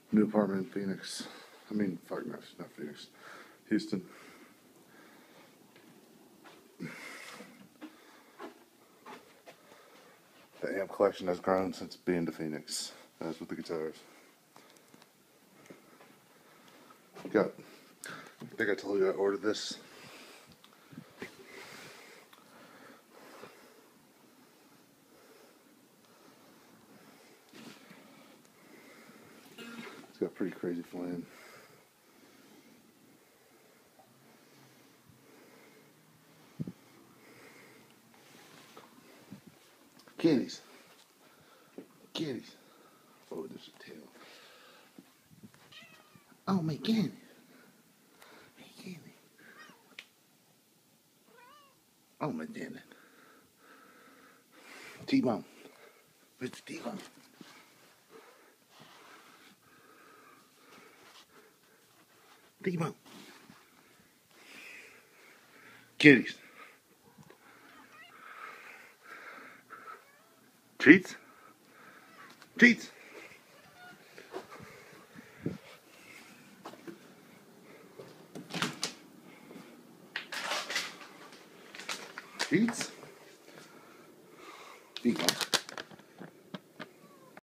New apartment in Phoenix. I mean, fuck, not Phoenix. Houston. The amp collection has grown since being to Phoenix, as with the guitars. Got, I think I told you I ordered this. It's got pretty crazy flame. Kitties. Kitties. Oh, there's a tail. Oh, my candy. My candy. Oh, my Janet. T-Bone. Where's the T-Bone? T-Bone. Kitties. Treats? Treats. Treats? T-Bone.